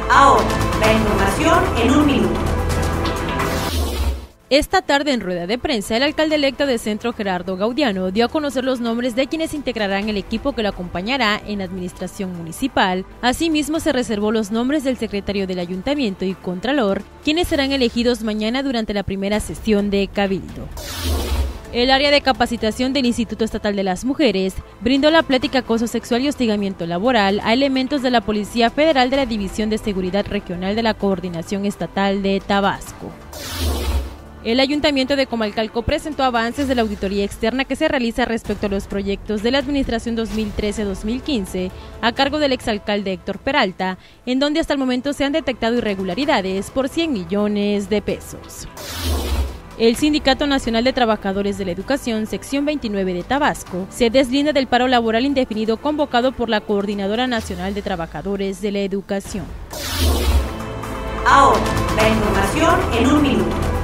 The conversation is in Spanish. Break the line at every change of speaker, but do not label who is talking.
Ahora, la información en un minuto.
Esta tarde en rueda de prensa, el alcalde electo de Centro, Gerardo Gaudiano, dio a conocer los nombres de quienes integrarán el equipo que lo acompañará en la administración municipal. Asimismo, se reservó los nombres del secretario del ayuntamiento y contralor, quienes serán elegidos mañana durante la primera sesión de Cabildo. El área de capacitación del Instituto Estatal de las Mujeres brindó la plática acoso sexual y hostigamiento laboral a elementos de la Policía Federal de la División de Seguridad Regional de la Coordinación Estatal de Tabasco. El Ayuntamiento de Comalcalco presentó avances de la auditoría externa que se realiza respecto a los proyectos de la administración 2013-2015 a cargo del exalcalde Héctor Peralta, en donde hasta el momento se han detectado irregularidades por 100 millones de pesos. El Sindicato Nacional de Trabajadores de la Educación, sección 29 de Tabasco, se deslinda del paro laboral indefinido convocado por la Coordinadora Nacional de Trabajadores de la Educación.
Ahora, la información en un minuto.